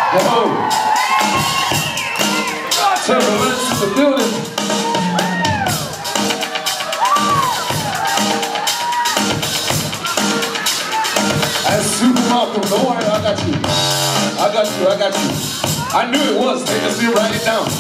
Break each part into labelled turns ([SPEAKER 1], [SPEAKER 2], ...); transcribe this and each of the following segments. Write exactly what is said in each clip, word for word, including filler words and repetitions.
[SPEAKER 1] Turbulence in the building. That's Super Malcolm. Don't worry, I got you. I got you, I got you. I knew it was. Take a seat, write it down.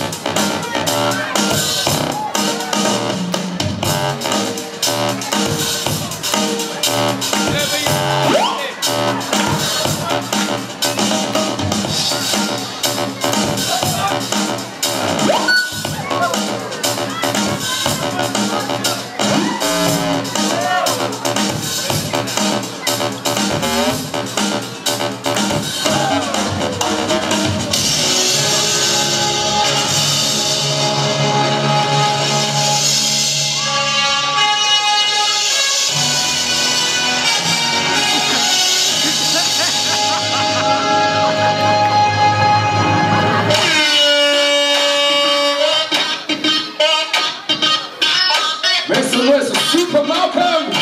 [SPEAKER 1] Super Malcolm!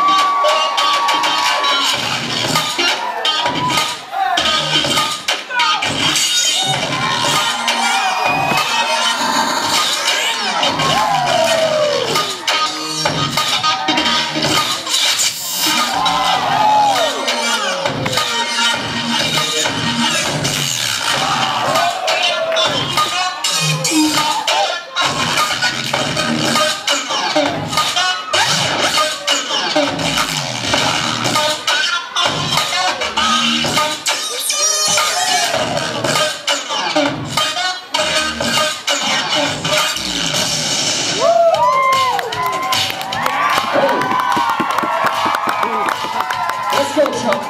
[SPEAKER 1] Let's go, Chuck.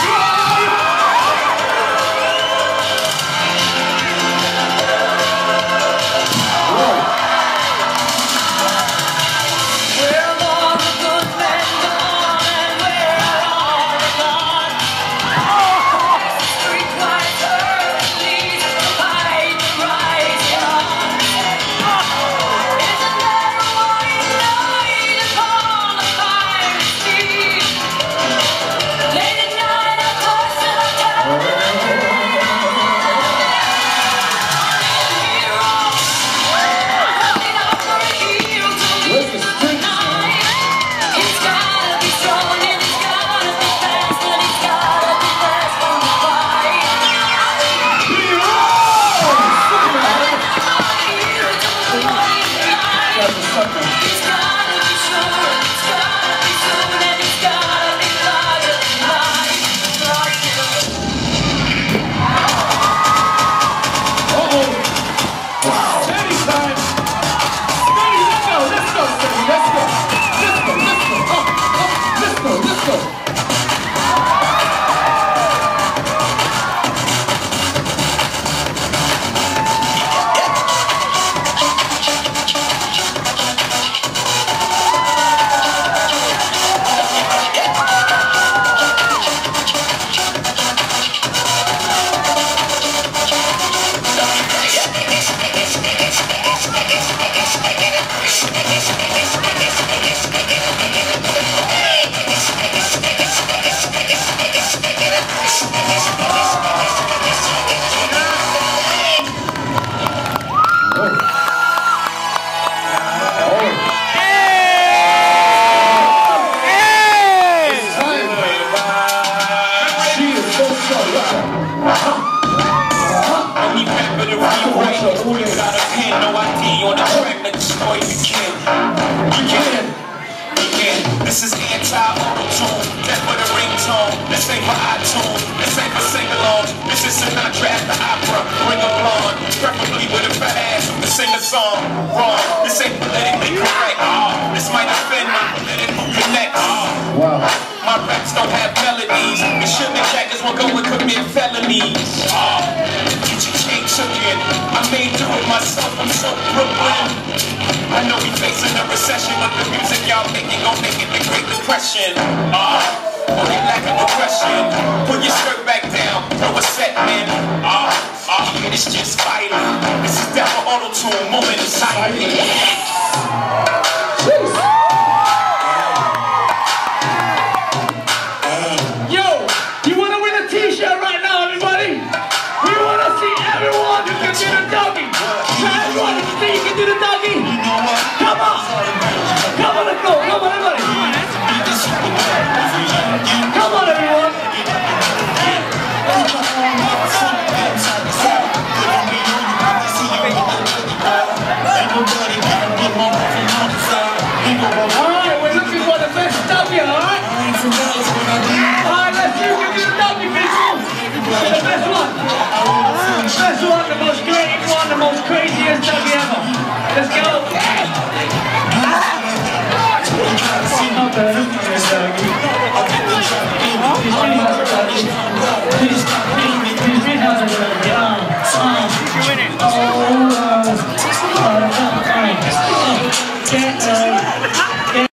[SPEAKER 2] This is anti-auto-tune, that's for the ringtone. This ain't for iTunes, this ain't for sing-along. This is Sinatra at the opera, bring a blonde, preferably with a fat ass who can sing a song. Wrong, this ain't politically correct. Oh, this might offend my political connect. Oh, wow. My raps don't have melodies, and sugar jackets will go and commit felonies. Oh, get your cake cooking. I made do it myself, I'm so Brooklyn. I know we facing a recession, but the music y'all making gon' make it the Great Depression. Ah, uh, oh, they lack of aggression. Put your skirt back down, throw a set in. Ah, uh, ah, uh, it's just violent. This is that for auto-tune, moment of silence.
[SPEAKER 1] Yo, you wanna win a t-shirt right now, everybody? We wanna
[SPEAKER 3] Alright, we're looking for the best W, alright? Alright, let's see who can do the W, people. The best one. The best one, the most creative one, the most craziest W ever. Let's go. Oh,